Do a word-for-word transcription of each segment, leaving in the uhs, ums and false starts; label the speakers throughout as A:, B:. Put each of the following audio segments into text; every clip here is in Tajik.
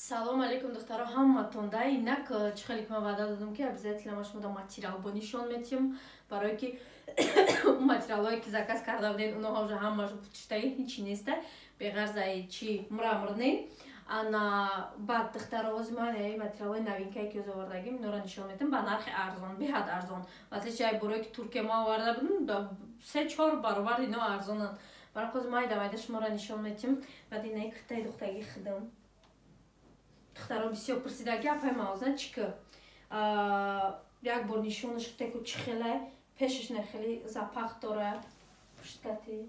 A: Салом алейкум духтаро ҳаматон. Да инак чихелик ма ваъда додам ки обязательно ма шумо материал бо нишон метиҳам барое ки материалое ки заказ карда будем уноҳо уже ҳамаашо почтаи ҳичи неста беғарзаи чи мрамрни ана баъд духтаро ҳозир ман материалои новинкае ки овардагим инора нишон метиҳам ба нархи арзон беҳад арзон в отличие аз барое ки туркия ма оварда будам се чор баробар ино арзонанд барои ҳозир майда майда шуморо нишон метиҳам баъд инаи куртаи духтагӣ хидам духтаро бисёр пурсидаги апай маозна чика як бор нишонаш кутеку чи хеле пешаш не хели запах дора пушткати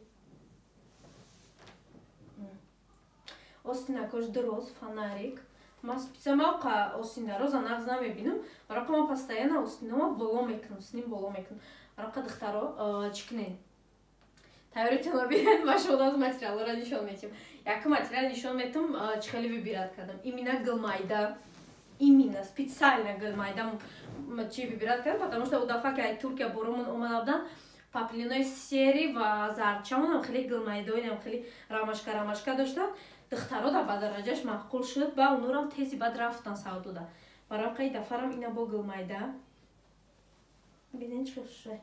A: остинакош дроз фонарик ма специалка остина роза нағз намебинам бароқа ма постоянно остинома боло мекунам сним боло мекунам бароқа духтаро чикнен тайёритона бирен ва шумо материалро нишон метиҳам як материал нишон метам чи хеле выбират кардам именно гилмайда именно специально гилмайда чи выбират кардам потому что удафа ки ай туркия боромон омада будан паплинои сери ва зарчамонам хеле гилмайдоинам хеле рамашка рамашка доштам духтаро да ба дараҷаш маъқул шуд ба унурам тези бад рафтан савдода барои қай дафарам ина бо гилмайда бинен чи хушрай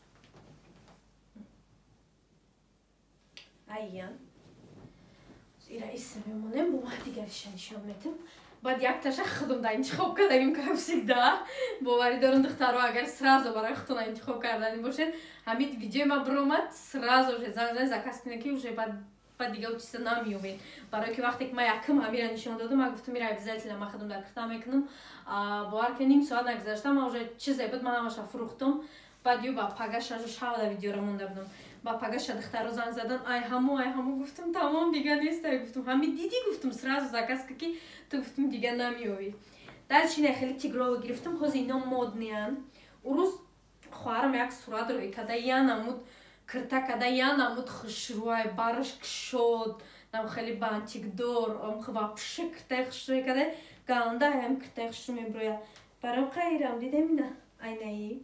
A: айян ира исм мемонем бо ма дигариша нишон метам баъд якташа худумда интихоб кардагим как всегда боварӣ дорам духтаро агар сразу барои худтона интихоб кардани бошед ҳамин видеои ма биромад сразу же занзани заказ кунед ки уже баъд баъд дига у чиза намеёбед барое ки вақте ки ма якум ҳамира нишон додам ма гуфтам ира обязательно ма худумда курта мекунам бовар ки ним соат нагузашта ма уже чизе буд ма ҳамаша фурӯхтам баъд ю ба пагаша шавда видеора монда будам ба пагаша духтаро занг задан ай ҳамо ай ҳамо гуфтам тамом дига нестай гуфтам ҳамин диди гуфтам сразу заказ ки ту гуфтам дига намеёбӣ дальше ина хеле тигрово гирифтам ҳозир ино модниян урӯз хоҳарам як суратро када янамуд кирта када янамуд хушрӯай бараш кишод нам хеле бантикдор вапше киртаи хушрӯй када галанда ам киртаи хушрӯ меброяд барам қайрам дидем ина айнаи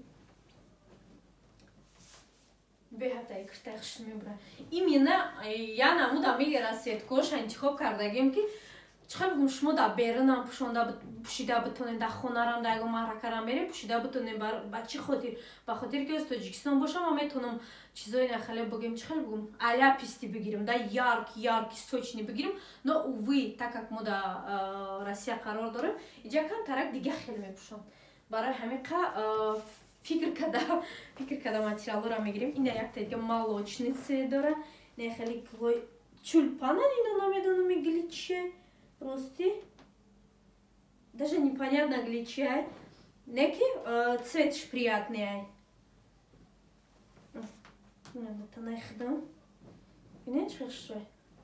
A: беҳатай киртаи хушрӯ меброяд именно янамуд амиги расветкоша интихоб кардагим ки чихел бигӯм шумо дар берунам пӯшонда пӯшида битонем дар хонарам дар ягон маъракарам мерем пӯшида битонем ба чӣ хотир ба хотире ки оз тоҷикистон бошам ма метонам чизои нахеле бигӯем чихел бигӯм аляписти бигирам да ярки ярки сочни бигирам но увӣ так как мо дар россия қарор дорем иҷа камтарак дига хеле мепӯшам барои ҳамин қа фикр када фикр када материалора мегирем ина якта дига молочный цвет дора не хеле глой чулпанан ино намедонам мегили чие рости даже непонятно для чая неки цветш приятный ай это нахдам не чешой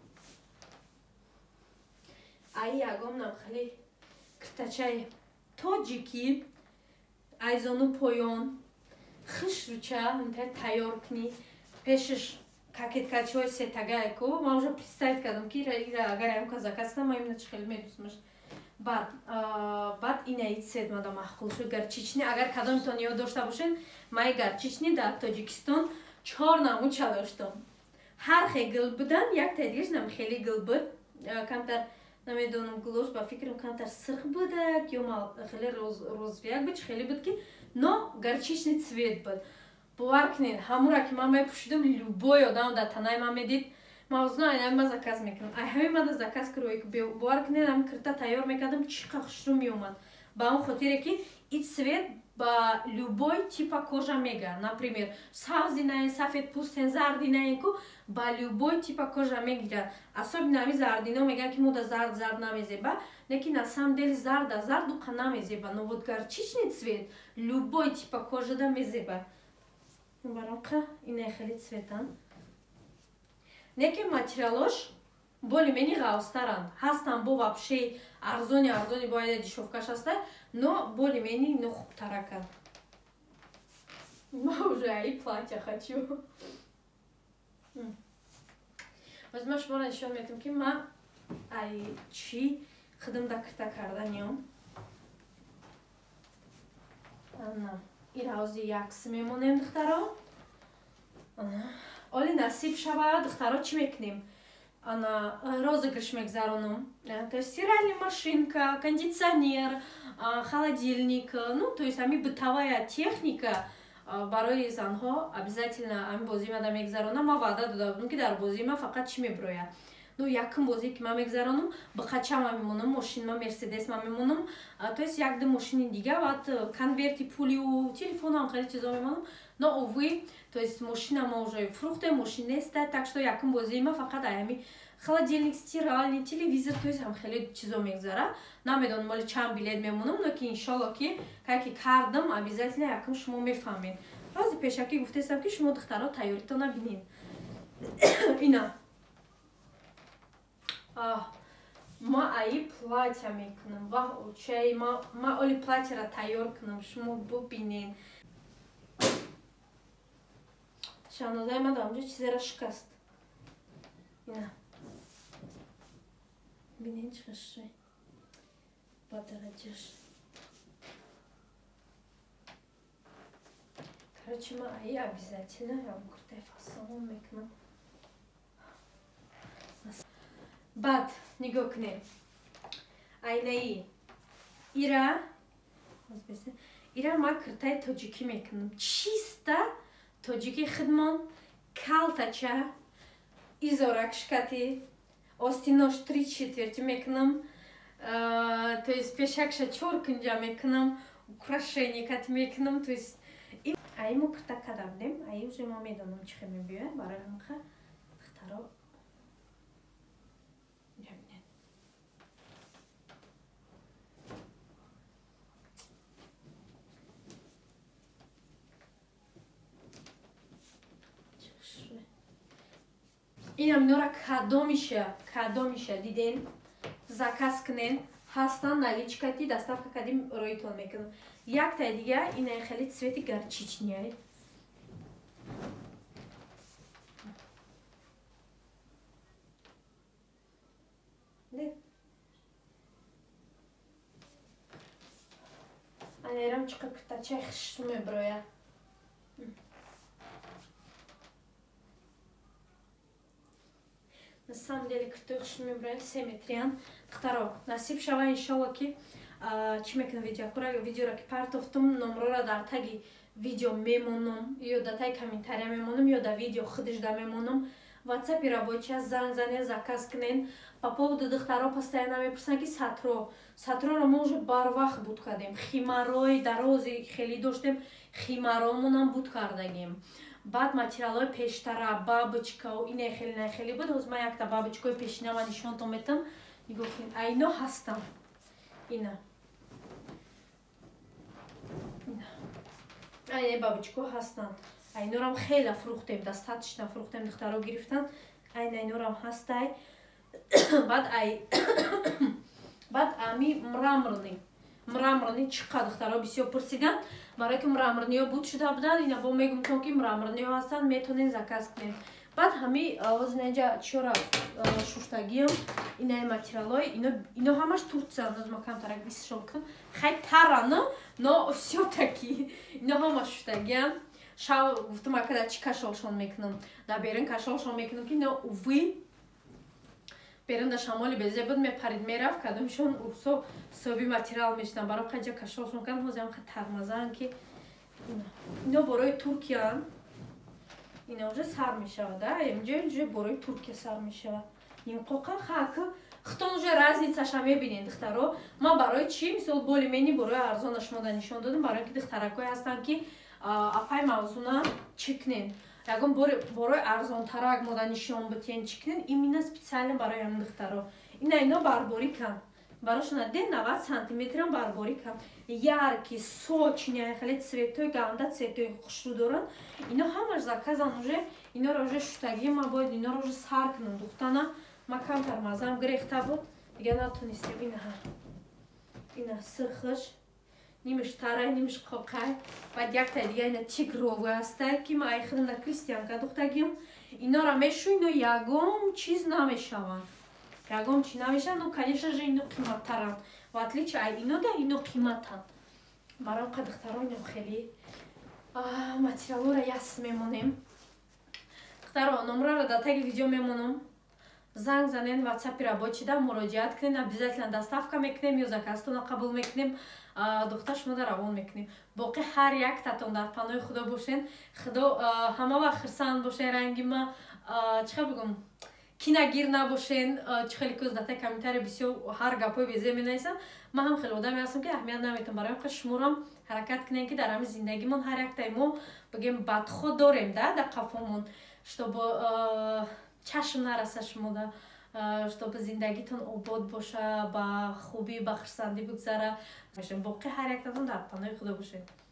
A: ай ягом нам хали киртачай тоджики айзону поён хишруча интер тайёр кни пешиш какеткачой сетагайку ма уже представить кардам ки агар ямка заказ кунам ма именно чи хеле медусмаш баъд баъд инаи цвет мада маъқул шуд гарчични агар кадомтон ёд дошта бошед маи гарчични дар тоҷикистон чор намуча доштам ҳар хе гил будан якта дигаш нам хеле гил буд камтар намедонам глош ба фикрам камтар сирх будак ё хеле розовияк буд чи хеле буд ки но гарчичный цвет буд бовар кунед ҳамура ки ман мепӯшидам любой одам дар танаи ман медид ма озно айнаи ма заказ мекунам ай ҳамин мада заказ курӯи бовар кунед ҳам кирта тайёр мекардам чӣ қа хушрӯ меомад ба он хотире ки и цвет ба любой типа кожа мега например сабз динаен сафед пӯстен зард динаен ку ба любой типа кожа мегирад особенно ҳами зардино мегӯянд ки мода зард зард намезеба лекин на самом деле зарда зарду қа намезеба но вот горчичный цвет любой типа кожада мезеба бароқа ина хеле цветан неки материалош более-менее ғавстаранд ҳастанд бо вапши арзони арзони бояд дешевкаш ҳаста но более-менее ино хубтараканд ма уже аи платья хочу ҳозир ма шуморо нишон медиҳам ки ма ай чӣ хидмда кирта карданиём ана ира ҳозир якс мемонем духтаро оли насиб шавад духтаро чӣ мекунем ана розыгрыш мегзаронум. То есть стиральная машинка, кондиционер, холодильник, ну то есть ами бытовая техника барои занҳо обязательно ами бозима да мегзаронам. Ма ваъда дода будам ки дар бозима фақат чӣ меброяд. Ну якм бозӣ ки ман мегзаронам, ба қачама мемонам, мошинма мерседес ма мемонам. То есть як ду мошини дига баъд конверти пулиу телефонам хеле чизо мемонам. Но увы, то есть мошина ма уже фрухте, мошин неста, так что якм бозии ма фақат аями холодильник, стиральный, телевизор, то есть ҳам хеле чизо мегзара. Намедонам моли чанд билет мемонам, но ки иншалло ки кайки кардам обязательно якм шумо мефаҳмед. рози пешакӣ гуфтестам ки шумо духтаро тайёритона бинед. Ина ма аи платья мекунам ва чай ма ма оли платьяро тайёр кунам, шумо бубинед. Шаҳнозаи ман дар онҷо чизеро шикаст. Ина бинед чӣ шуд ба дараҷаш. Короче, ма аи обязательно ям куртаи фасонон мекунам. Баъд нигоҳ кунед. Айнаи ира ира ма куртаи тоҷикӣ мекунам. Чиста тоҷикӣ хидмон, калтача, изорак шкати, остинош три четверти мекунам. То есть пешакша чор кунҷа мекунам, украшение кати мекунам. То есть аи мо курта кадабдем, аи уже мо медонам чӣ хел мебиёяд барои ҳамаха хтаро. Инам инора кадомиша кадомиша диден заказ кунен ҳастан наличкати доставка кадим роитон мекунам. Яктай дига инаи хеле цвети горчичниай. Анерам чиқа куртачаи хишту меброяд. На самом деле куртаи хишту меброяд се метриян. Духтаро насиб шава иншалло ки чӣ мекунам видеокура видеора ки партофтум номрора дар таги видео мемонам ё дар таги комментария мемонам ё дар видео худишда мемонам. ватсапи рабоча зан зане заказ кунен. По поводу духтаро постоянно мепурсанд ки сатро сатроро мо уже барвақт буд кардем. Химарои дарози хеле доштем, химаромонам буд кардагем. Баъд материалҳои пештара бабочка ине хеле не хеле буд. ҳозир ман якта бабочкаи пешинава нишонтон метам. нигоҳ кунед, айно ҳастам. Ина айне бабочко ҳастанд. Айнорам хеле фурӯхтем, дастатишна фурӯхтем, духтаро гирифтанд. Айн айнорам ҳастай. баъд ай баъд ами мраморни мраморни чиқа духтаро бисёр пурсиданд. барое ки мраморниҳо буд шуда буданд. Ина бо мегумтон ки мраморниҳо ҳастанд, метонед заказ кунед. баъд ҳами ҳозир инҷа чора шуштагиам инаи материалҳои ино ҳамаш турциянд. ҳозир ма камтарак бисшон кунам. хай тарана но всё-таки ино ҳама шуштагианд. шав гуфтам акада чӣ кашолшон мекунам. Дар берун кашолшон мекунам ки ино увӣ берун дар шамоли безе буд мепарид мерафт. кадомишон урсо соби материал мешидам. барои қанҷа кашолшон кардам. ҳозир ҳам тармазаанд ки ино борои туркиянд. Ина уже сар мешавад, да? Инҷа уже борои Туркия сар мешавад. Нимқоқан хака хитон уже разницаша мебинед духтаро. Ма барои чӣ мисол болимени борои арзона шумо да нишон додам. барои ки духтаракҳое ҳастанд ки апай мавзуна чикнен. Ягон борои арзонтарак мода нишон битен чикнен. Именно специально барои ҳамин духтаро. Ина ино барбориканд. барошона де навад сантиметрам барбориканд. Ярки, сочня, хеле цветои гаванда цветои хушрӯ доранд. Ино ҳамаш заказан уже. Иноро уже шуштагӣ ма бояд иноро уже сар кунам духтана. Ма камтар мазам гирехта буд. Дига натонистем. Ина ина сирхиш нимиш тарай нимиш қоқай. баъд якта дига ина тигровый ҳастай ки ма ай худам дар Кристианка духтагиам. иноро мешу ино ягон чиз намешаванд. ягон чи намешаванд. ну конечно же ино қиматтаранд. в отличие ай ино да ино қиматанд. барои қа духтаро ино хеле материалҳоро яс мемонем. духтаро номраро дар таги видео мемонам. занг занен, ватсапи рабочида муроҷиат кунед, обязательно доставка мекунем ё заказтона қабул мекунем, духтар шумода равон мекунем. Боқи ҳар яктатон дар паноҳи худо бошен. Худо ҳама вақт хирсанд бошен, ранги ма чихел бигум кинагир набошен, чихели кӯз датай комментарий бисёр ҳар гапои безе менависанд. Ман ҳам хеле одаме ҳастам ки аҳамият наметам бароям, ки шуморам ҳаракат кунем ки дар ҳамин зиндагимон ҳар яктаи мо бигем бадход дорем да дар қафомон, чтобы чашм нараса шумода, чтобы зиндагитон обод боша, ба хубӣ ба хирсандӣ бигзара. Боқи ҳар яктатон дар паноҳи худо бошед.